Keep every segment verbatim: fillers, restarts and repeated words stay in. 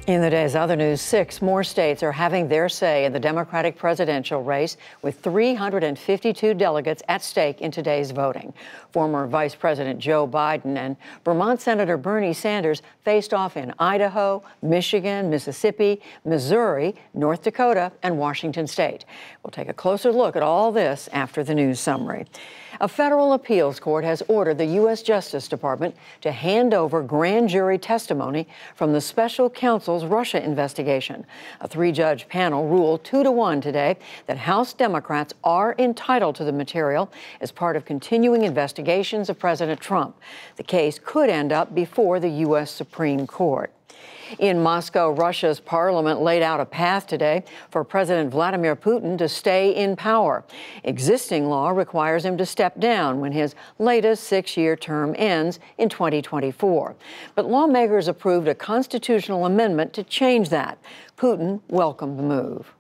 In the day's other news, six more states are having their say in the Democratic presidential race, with three hundred fifty-two delegates at stake in today's voting. Former Vice President Joe Biden and Vermont Senator Bernie Sanders faced off in Idaho, Michigan, Mississippi, Missouri, North Dakota, and Washington state. We'll take a closer look at all this after the news summary. A federal appeals court has ordered the U S Justice Department to hand over grand jury testimony from the special counsel's Russia investigation. A three-judge panel ruled two to one today that House Democrats are entitled to the material as part of continuing investigations of President Trump. The case could end up before the U S Supreme Court. In Moscow, Russia's parliament laid out a path today for President Vladimir Putin to stay in power. Existing law requires him to step down when his latest six-year term ends in twenty twenty-four. But lawmakers approved a constitutional amendment to change that. Putin welcomed the move.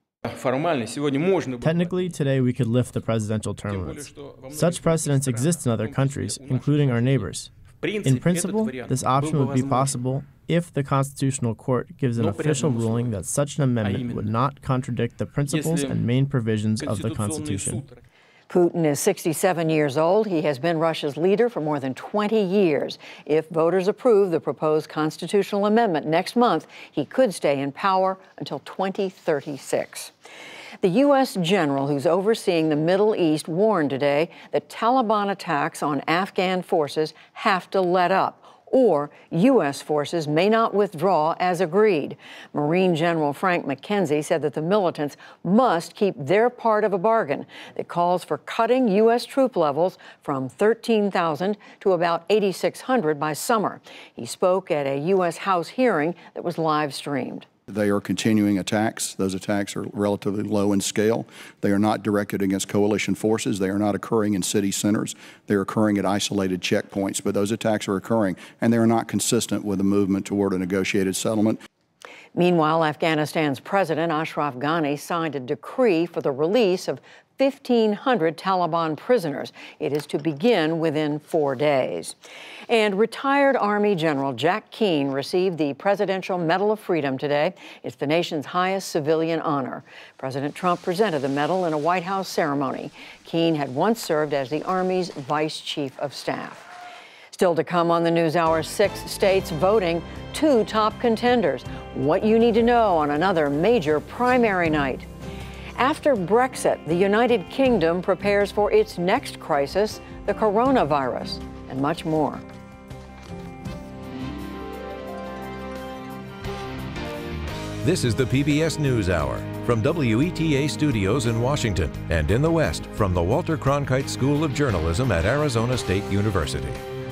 Technically, today we could lift the presidential term limits. Such precedents exist in other countries, including our neighbors. In principle, this option would be possible if the Constitutional Court gives an official ruling that such an amendment would not contradict the principles and main provisions of the Constitution. Putin is sixty-seven years old. He has been Russia's leader for more than twenty years. If voters approve the proposed constitutional amendment next month, he could stay in power until twenty thirty-six. The U S general who's overseeing the Middle East warned today that Taliban attacks on Afghan forces have to let up, or U S forces may not withdraw as agreed. Marine General Frank McKenzie said that the militants must keep their part of a bargain that calls for cutting U S troop levels from thirteen thousand to about eighty-six hundred by summer. He spoke at a U S House hearing that was live streamed. They are continuing attacks. Those attacks are relatively low in scale. They are not directed against coalition forces. They are not occurring in city centers. They are occurring at isolated checkpoints, but those attacks are occurring, and they are not consistent with a movement toward a negotiated settlement. Meanwhile, Afghanistan's President Ashraf Ghani signed a decree for the release of fifteen hundred Taliban prisoners. It is to begin within four days. And retired Army General Jack Keane received the Presidential Medal of Freedom today. It's the nation's highest civilian honor. President Trump presented the medal in a White House ceremony. Keane had once served as the Army's Vice Chief of Staff. Still to come on the NewsHour, six states voting, two top contenders. What you need to know on another major primary night. After Brexit, the United Kingdom prepares for its next crisis, the coronavirus, and much more. This is the P B S NewsHour from W E T A Studios in Washington and in the West from the Walter Cronkite School of Journalism at Arizona State University.